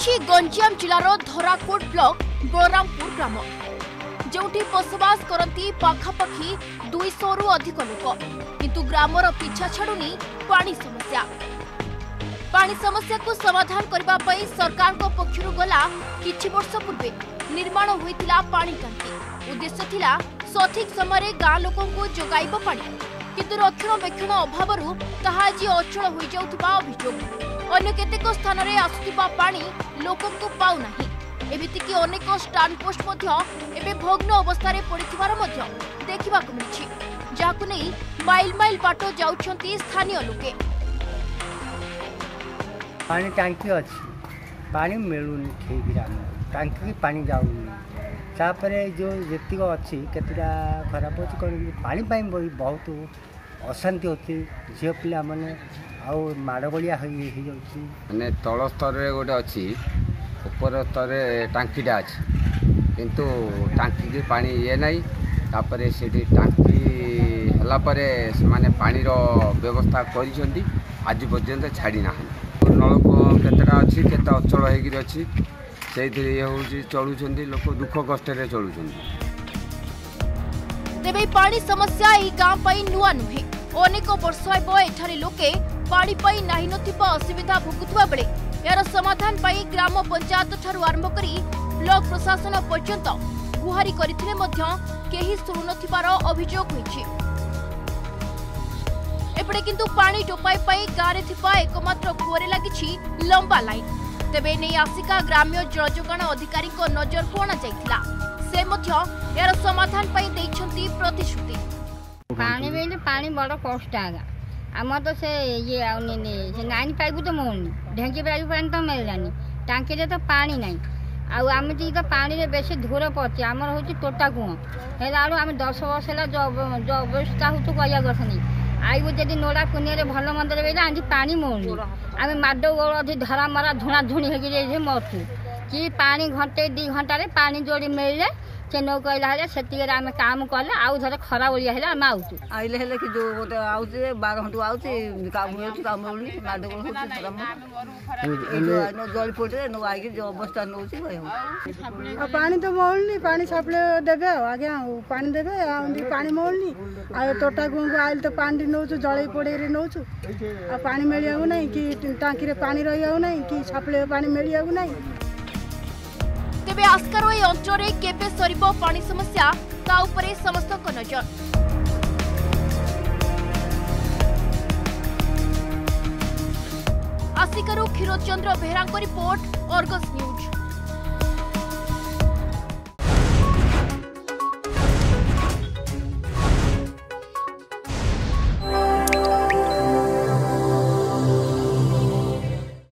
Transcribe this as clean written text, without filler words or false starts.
रही गंजाम जिलार धराकोट ब्लॉक बलरामपुर ग्राम जोठी बसवास करती पाखापाखि 200 रु अधिक लोक किंतु ग्रामर पिछा छाड़ुनी पानी समस्या को समाधान करबा पई सरकार को पक्षरु गला किछि वर्ष पूर्वे निर्माण होइतिला पानी टांकी उद्देश्य थिला सठिक समय गाँ लोकों को जोगाइब पानी किंतु रक्षणाबेक्षण अभावरु ताहा आज अचल होई जाउथबा अभियोग अन्य केतेक स्थान रे आसुथिबा पानी लोकों को पाउ नाही एमितिकी अनेक स्टांड पोस्ट मध्य एबे भग्न अवस्था रे पड़िथिबार मध्य देखिबा को मिछि जाकु नै माइल माइल बाटो जाउछंती स्थानीय लोके पानी टांकी अच्छी पानी मिलूनी ठीक ग्राम टांकी की पानी जाऊनी तापरे जो जेतिक अच्छी केतटा खराब अच्छी कौन पानी बहुत अशांति होती झील पिला मैंने आड़गड़िया मैंने तल स्तर गोटे अच्छी ऊपर स्तर टांकीटा अच्छी किंतु टांकी की पानी ये नहीं तापरे से टांकी है पानी व्यवस्था कर आज पर्यंत छाड़ी ना नलकूप केतटा अच्छी केते अचल होगी अच्छी से चलुं लोक दुख कष्ट चलुं तेबे पानी समस्या ई गाँ पई नुआ नुहे अनेक वर्ष हेब एठारे लोके पानी पई नाही नथिबा असुविधा भोगुथबा बेले यार समाधान पई ग्राम पंचायत ठारू आरंभ करी ब्लॉक प्रशासन पर्यंत गुहारी करथिले मध्य केही सुनु नथिबार अभियोग होइछि एपटे किंतु पानी टोपाई पई गारे थिबा एकमात्र कुओरे लागिछि लंबा लाइन तेबे नै आसिका ग्राम्य जल जोगाण अधिकारी को नजर को आना जाइथिला से मध्य यार समाधान पई दैछंती प्रतिश्रुति पानी बेले पानी बड़ कष्ट आगा आम तो से ये आउनी से नाइन पाइप तो मोलनी ढेंकी पाइप पानी तो मिललानी टांकी रे तो पानी नहीं आउ आम जी तो पानी रे बेसी धूर पड़े आमर हूँ टोटा कुआ हेला आम 10 वर्ष है जो अवस्था हो तो कह कथ नहीं आईबू जदि नोड़ा कुनिया भल मंद बेले आज पानी मोलनी आम माड गोड़ अधी धरा मरा धुणा धुणी हो मरचु कि पानी घंटे 2 घंटे पानी जोड़ी मिलले से नौ कहला से आम काम कले आउ धर खरा ओलिया है आम आउचु आइले हेले कि जो गोटे आउचे 12 घंटा आउचे काम काम माड गोड़ जल पड़े नो आई जो अवस्था नौ पानी तो मोलनी पानी सप्ले देवे आगे पानी देवे पानी मोलनी आ तोटा गुण आइल तो पानी नौ जल पड़े नौचु पानी मिलिया ना कि टांकी रे पानी रही ना कि सप्ले पानी मिलिया ना तेबे आस्कार ए अंचल केबे सरिबो पानी समस्या ता उपरे समस्त को नजर आसिकारू Kshirochandra Behera report Argus news.